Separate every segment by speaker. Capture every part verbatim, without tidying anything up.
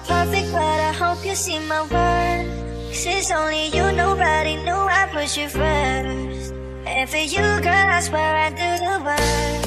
Speaker 1: not perfect, but I hope you see my worth. 'Cause it's only you, nobody knew I put you first. And for you, girl, I swear I do the work.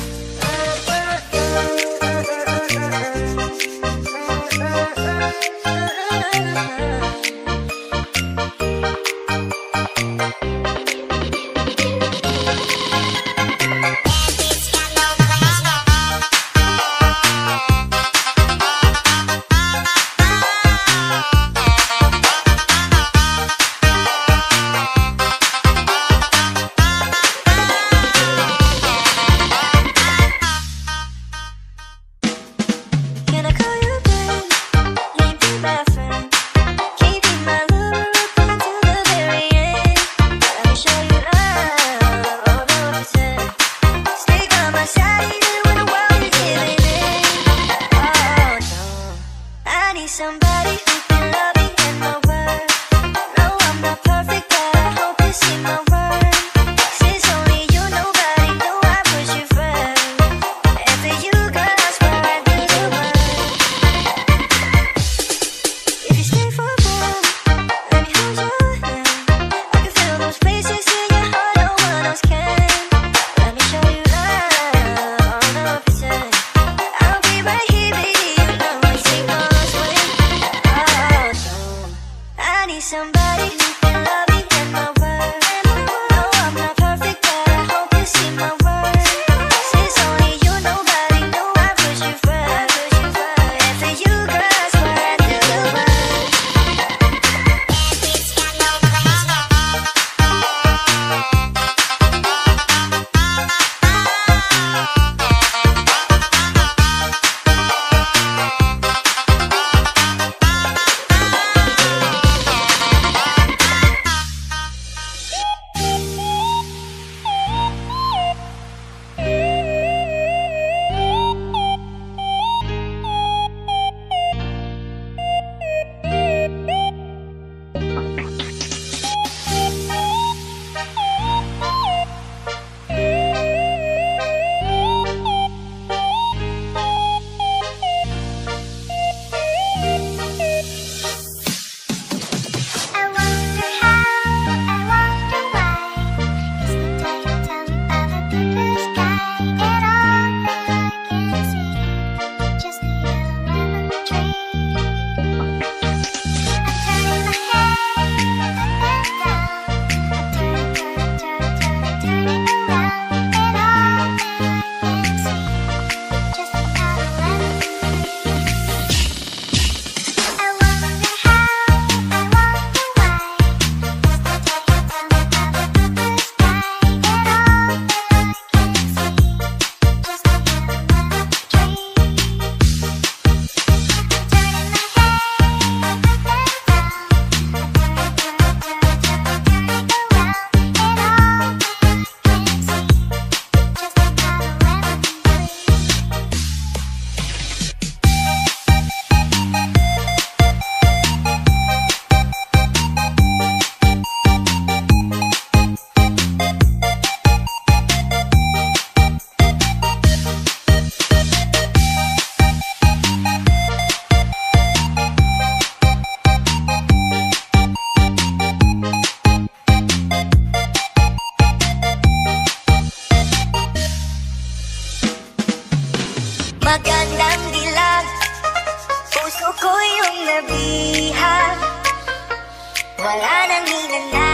Speaker 1: Somebody who can love me and my word. No, I'm not perfect, but I hope you see my worth. 'Cause it's only you, nobody knew I put you first. And for you, girl, I swear I do the work. If you stay for a while, let me hold your hand. I can feel those places in your heart no one else can. Let me show you love, one hundred percent. I'll be right here, baby, you know I see what's way. I need somebody who can love me and my word. No, I'm not perfect, but I hope you see my worth. 'Cause it's only you, nobody knew I put you first. And for you, girl, I swear I do the work. Magandang dilag, puso ko yung nabihag. Wala nang hinanap.